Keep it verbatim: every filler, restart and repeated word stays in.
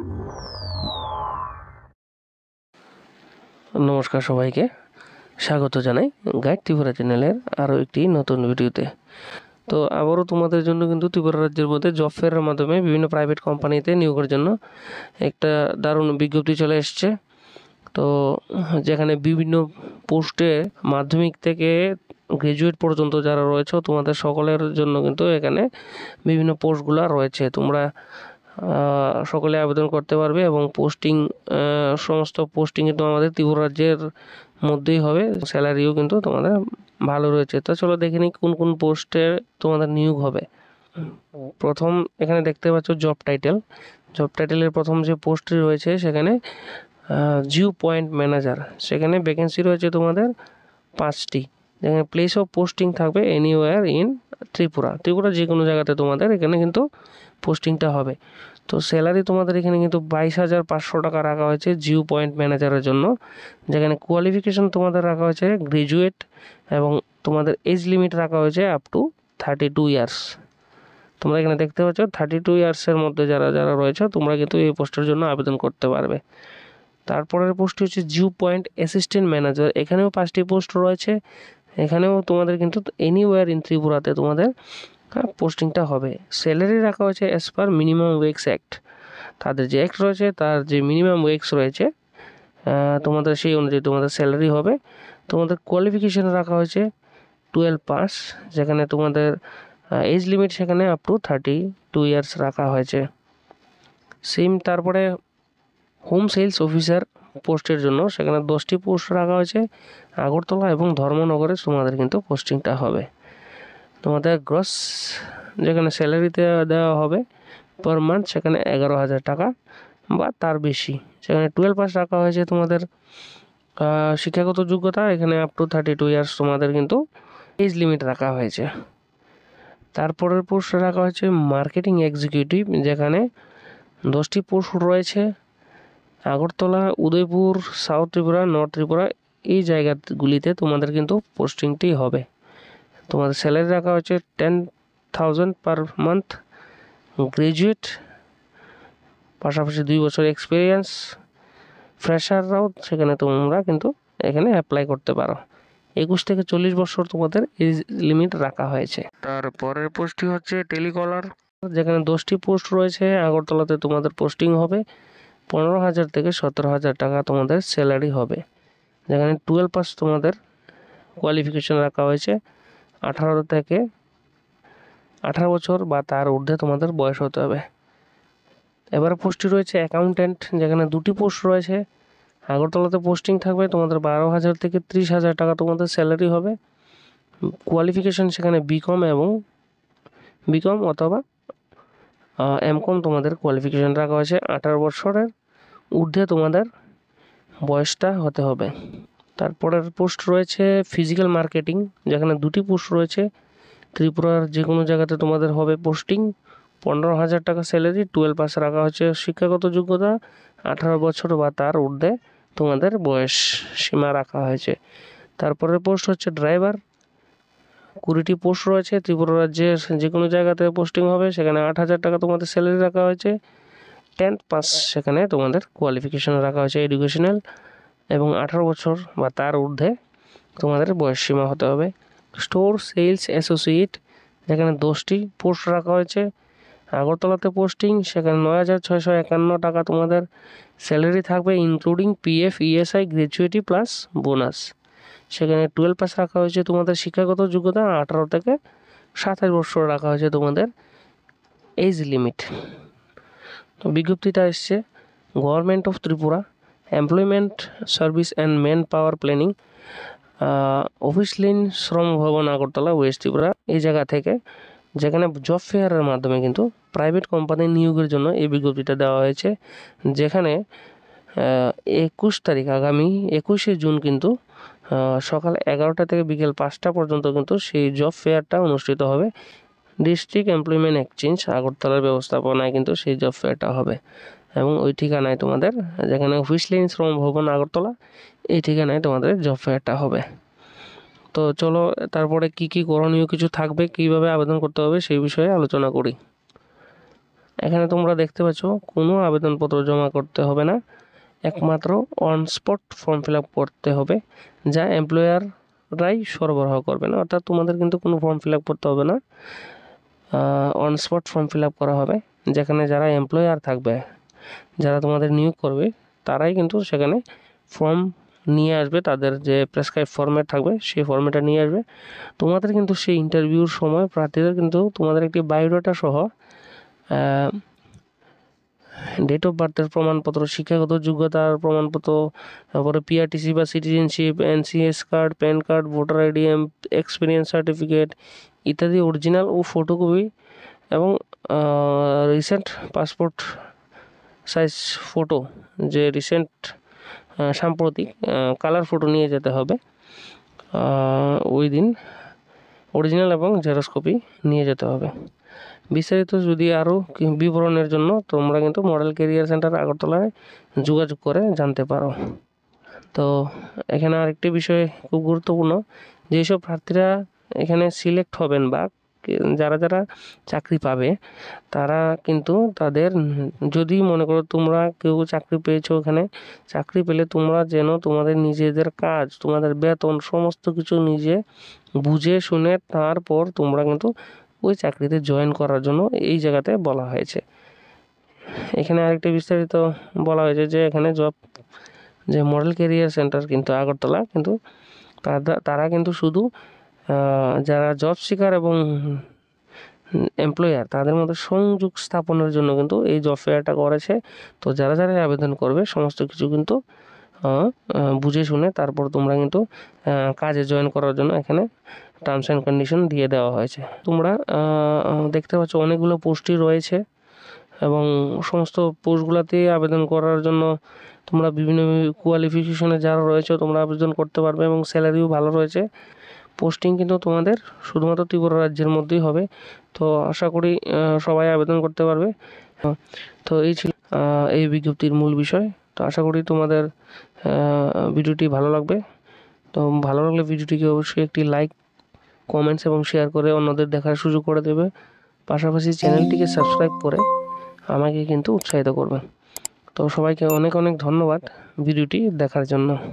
নমস্কার সবাইকে স্বাগত জানাই গাইড ত্রিপুরা চ্যানেলের আরও একটি নতুন ভিডিওতে। তো আবারও তোমাদের জন্য কিন্তু ত্রিপুরা রাজ্যের মধ্যে জব ফেয়ারের মাধ্যমে বিভিন্ন প্রাইভেট কোম্পানিতে নিয়োগের জন্য একটা দারুণ বিজ্ঞপ্তি চলে এসছে। তো যেখানে বিভিন্ন পোস্টে মাধ্যমিক থেকে গ্রাজুয়েট পর্যন্ত যারা রয়েছে তোমাদের সকলের জন্য কিন্তু এখানে বিভিন্ন পোস্টগুলো রয়েছে। তোমরা সকলে আবেদন করতে পারবে এবং পোস্টিং সমস্ত পোস্টিং কিন্তু আমাদের ত্রিপুরা রাজ্যের মধ্যেই হবে। স্যালারিও কিন্তু তোমাদের ভালো রয়েছে। তো চলো দেখে নিই কোন কোন পোস্টে তোমাদের নিয়োগ হবে। প্রথম এখানে দেখতে পাচ্ছ জব টাইটেল। জব টাইটেলের প্রথম যে পোস্টটি রয়েছে সেখানে জিও পয়েন্ট ম্যানেজার, সেখানে ভ্যাকেন্সি রয়েছে তোমাদের পাঁচটি। যেখানে প্লেস অফ পোস্টিং থাকবে এনিওয়ার ইন ত্রিপুরা, ত্রিপুরা যে কোনো জায়গাতে তোমাদের এখানে কিন্তু পোস্টিংটা হবে। তো স্যালারি তোমাদের এখানে কিন্তু বাইশ হাজার পাঁচশো টাকা রাখা হয়েছে জিও পয়েন্ট ম্যানেজারের জন্য। যেখানে কোয়ালিফিকেশন তোমাদের রাখা হয়েছে গ্রাজুয়েট এবং তোমাদের এজ লিমিট রাখা হয়েছে up to thirty two years. তোমরা এখানে দেখতে পাচ্ছ থার্টি টু ইয়ার্সের মধ্যে যারা যারা রয়েছে তোমরা কিন্তু এই পোস্টের জন্য আবেদন করতে পারবে। তারপরের পোস্টটি হচ্ছে জিও পয়েন্ট অ্যাসিস্ট্যান্ট ম্যানেজার। এখানেও পাঁচটি পোস্ট রয়েছে। এখানেও তোমাদের কিন্তু এনিওয়ার ইন ত্রিপুরাতে তোমাদের পোস্টিংটা হবে। স্যালারি রাখা হয়েছে as per minimum wages act. তাদের যে অ্যাক্ট রয়েছে তার যে মিনিমাম ওয়েক্স রয়েছে তোমাদের সেই অনুযায়ী তোমাদের স্যালারি হবে। তোমাদের কোয়ালিফিকেশান রাখা হয়েছে টুয়েলভ পাস, যেখানে তোমাদের এজ লিমিট সেখানে up to thirty two years রাখা হয়েছে। সেম তারপরে হোম সেলস অফিসার পোস্টের জন্য সেখানে দশটি পোস্ট রাখা হয়েছে আগরতলা এবং ধর্মনগরে তোমাদের কিন্তু পোস্টিংটা হবে। তোমাদের গ্রস যেখানে স্যালারিতে দেওয়া হবে পার মান্থ সেখানে এগারো হাজার টাকা বা তার বেশি। সেখানে টুয়েলভ পাস রাখা হয়েছে তোমাদের শিক্ষাগত যোগ্যতা, এখানে up to thirty two years তোমাদের কিন্তু এজ লিমিট রাখা হয়েছে। তারপরের পোস্ট রাখা হয়েছে মার্কেটিং এক্সিকিউটিভ, যেখানে দশটি পোস্ট রয়েছে আগরতলা, উদয়পুর, সাউথ ত্রিপুরা, নর্থ ত্রিপুরা এই জায়গাগুলিতে তোমাদের কিন্তু পোস্টিংটি হবে। তোমাদের স্যালারি রাখা হয়েছে ten thousand per month, graduate পাশাপাশি দুই বছর এক্সপিরিয়েন্স, ফ্রেশাররাও সেখানে তোমরা কিন্তু এখানে অ্যাপ্লাই করতে পারো। একুশ থেকে চল্লিশ বছর তোমাদের এজ লিমিট রাখা হয়েছে। তারপরের পোস্টটি হচ্ছে টেলিকলার, যেখানে দশটি পোস্ট রয়েছে আগরতলাতে তোমাদের পোস্টিং হবে। পনেরো হাজার থেকে সতেরো হাজার টাকা তোমাদের স্যালারি হবে। যেখানে টুয়েলভ পাস তোমাদের কোয়ালিফিকেশন রাখা হয়েছে, আঠারো থেকে আঠারো বছর বা তার ঊর্ধ্বে তোমাদের বয়স হতে হবে। এবার পোস্টটি রয়েছে অ্যাকাউন্ট্যান্ট, যেখানে দুটি পোস্ট রয়েছে। আগরতলাতে পোস্টিং থাকবে তোমাদের বারো হাজার থেকে ত্রিশ হাজার টাকা তোমাদের স্যালারি হবে। কোয়ালিফিকেশন সেখানে বিকম এবং বিকম অথবা এমকম তোমাদের কোয়ালিফিকেশন রাখা হয়েছে। আঠারো বছরের ঊর্ধ্বে তোমাদের বয়সটা হতে হবে। তারপরের পোস্ট রয়েছে ফিজিক্যাল মার্কেটিং, যেখানে দুটি পোস্ট রয়েছে। ত্রিপুরার যে কোনো জায়গাতে তোমাদের হবে পোস্টিং, পনেরো হাজার টাকা স্যালারি, টুয়েলভ পাস রাখা হচ্ছে শিক্ষাগত যোগ্যতা, আঠারো বছর বা তার ঊর্ধ্বে তোমাদের বয়স সীমা রাখা হয়েছে। তারপরের পোস্ট হচ্ছে ড্রাইভার, কুড়িটি পোস্ট রয়েছে। ত্রিপুরা রাজ্যের যে কোনো জায়গাতে পোস্টিং হবে, সেখানে আট হাজার টাকা তোমাদের স্যালারি রাখা হয়েছে। টেন্থ পাস সেখানে তোমাদের কোয়ালিফিকেশন রাখা হয়েছে এডুকেশনাল এবং আঠারো বছর বা তার ঊর্ধ্বে তোমাদের বয়স সীমা হতে হবে। স্টোর সেলস অ্যাসোসিয়েট, যেখানে দশটি পোস্ট রাখা হয়েছে। আগরতলাতে পোস্টিং, সেখানে নয় হাজার ছয়শো একান্ন টাকা তোমাদের স্যালারি থাকবে, including PF, ESI, gratuity plus bonus. সেখানে টুয়েলভ পাস রাখা হয়েছে তোমাদের শিক্ষাগত যোগ্যতা, আঠারো থেকে সাতাশ বছর রাখা হয়েছে তোমাদের এজ লিমিট। তো বিজ্ঞপ্তিটা এসছে government of Tripura employment service and man power planning, office line, Shram Bhavan, Agartala, West Tripura এই জায়গা থেকে, যেখানে জব ফেয়ারের মাধ্যমে কিন্তু প্রাইভেট কোম্পানি নিয়োগের জন্য এই বিজ্ঞপ্তিটা দেওয়া হয়েছে। যেখানে একুশ তারিখ আগামী একুশে জুন কিন্তু সকাল এগারোটা থেকে বিকেল পাঁচটা পর্যন্ত কিন্তু সেই জব ফেয়ারটা অনুষ্ঠিত হবে। ডিস্ট্রিক্ট এমপ্লয়মেন্ট এক্সচেঞ্জ আগরতলার ব্যবস্থাপনায় কিন্তু সেই জব ফেয়ারটা হবে এবং ওই ঠিকানায় তোমাদের, যেখানে অফিস লাইন, শ্রম ভবন, আগরতলা এই ঠিকানায় তোমাদের জব ফেয়ারটা হবে। তো চলো তারপরে কি কি করণীয় কিছু থাকবে, কিভাবে আবেদন করতে হবে সেই বিষয়ে আলোচনা করি। এখানে তোমরা দেখতে পাচ্ছ কোনো আবেদনপত্র জমা করতে হবে না, একমাত্র on spot form fill up করতে হবে, যা এমপ্লয়াররাই সরবরাহ করবে না। অর্থাৎ তোমাদের কিন্তু কোনো ফর্ম ফিল আপ করতে হবে না, on spot form fill up করা হবে। যেখানে যারা এমপ্লয়ার থাকবে, যারা তোমাদের নিয়োগ করবে, তারাই কিন্তু সেখানে ফর্ম নিয়ে আসবে, তাদের যে প্রেসক্রাইব ফর্মেট থাকবে সেই ফর্মেটটা নিয়ে আসবে। তোমাদের কিন্তু সেই ইন্টারভিউর সময় প্রার্থীদের কিন্তু তোমাদের একটি বায়োডাটা সহ ডেট অফ বার্থের প্রমাণপত্র, শিক্ষাগত যোগ্যতার প্রমাণপত্র, তারপরে পিআরটিসি বা citizenship, NCS card, pan card, voter ID, experience certificate ইত্যাদি অরিজিনাল ও ফটোকপি এবং রিসেন্ট পাসপোর্ট সাইজ ফটো, যে রিসেন্ট সাম্প্রতিক কালার ফটো নিয়ে যেতে হবে ওই দিন, অরিজিনাল এবং জেরক্স কপি নিয়ে যেতে হবে। বিস্তারিত যদি আরও বিবরণের জন্য তোমরা কিন্তু মডেল কেরিয়ার সেন্টার আগরতলায় যোগাযোগ করে জানতে পারো। তো এখানে আরেকটি বিষয় খুব গুরুত্বপূর্ণ, যেসব প্রার্থীরা এখানে সিলেক্ট হবেন বা যারা যারা চাকরি পাবে, তারা কিন্তু তাদের, যদি মনে করো তোমরা কেউ চাকরি পেয়েছো, এখানে চাকরি পেলে তোমরা যেন তোমাদের নিজেদের কাজ, তোমাদের বেতন সমস্ত কিছু নিজে বুঝে শুনে তারপর তোমরা কিন্তু ওই চাকরিতে জয়েন করার জন্য এই জায়গাতে বলা হয়েছে। এখানে আরেকটি বিস্তারিত বলা হয়েছে যে এখানে জব, যে মডেল কেরিয়ার সেন্টার কিন্তু আগরতলা, কিন্তু তারা কিন্তু শুধু যারা জব সিকার এবং এমপ্লয়ার তাদের মধ্যে সংযোগ স্থাপনের জন্য কিন্তু এই জব ফেয়ারটা করেছে। তো যারা যারা আবেদন করবে সমস্ত কিছু কিন্তু বুঝে শুনে তারপর তোমরা কিন্তু কাজে জয়েন করার জন্য এখানে টার্মস অ্যান্ড কন্ডিশন দিয়ে দেওয়া হয়েছে। তোমরা দেখতে পাচ্ছ অনেকগুলো পোস্টই রয়েছে এবং সমস্ত পোস্টগুলোতে আবেদন করার জন্য তোমরা বিভিন্ন কোয়ালিফিকেশনে যারা রয়েছে তোমরা আবেদন করতে পারবে এবং স্যালারিও ভালো রয়েছে। পোস্টিং কিন্তু তোমাদের শুধুমাত্র ত্রিপুরা রাজ্যের মধ্যেই হবে। তো আশা করি সবাই আবেদন করতে পারবে। তো এই ছিল এই বিজ্ঞপ্তির মূল বিষয়। তো আশা করি তোমাদের ভিডিওটি ভালো লাগবে। তো ভালো লাগলে ভিডিওটিকে অবশ্যই একটি লাইক, কমেন্টস এবং শেয়ার করে অন্যদের দেখার সুযোগ করে দেবে। পাশাপাশি চ্যানেলটিকে সাবস্ক্রাইব করে আমাকে কিন্তু উৎসাহিত করবে। তো সবাইকে অনেক অনেক ধন্যবাদ ভিডিওটি দেখার জন্য।